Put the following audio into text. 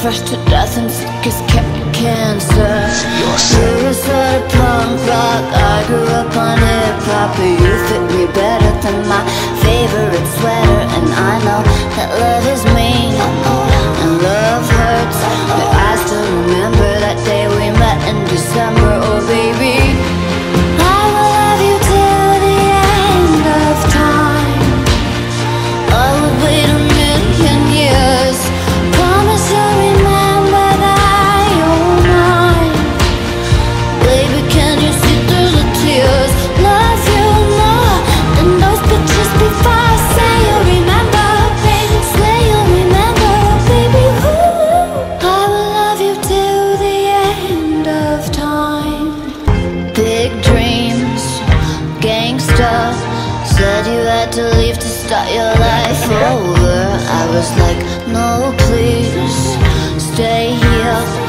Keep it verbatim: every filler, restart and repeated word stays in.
fresh to death and sick as cancer. You're a sort of punk rock, I grew up on hip-hop, but you fit me better than my favorite sweater. And I know that love is mean and love hurts, but I still remember that day we met in December. Oh baby, I will love you till the end of time. I will wait a million years. Promise you'll remember that you're mine. Baby, can you see through the tears? Love you more than those pictures before. Say you'll remember, baby. Say you'll remember, baby. Ooh, I will love you till the end of time. Big dreams, gangsta. Said you had to leave to start your life over. I was like, no, please, stay here.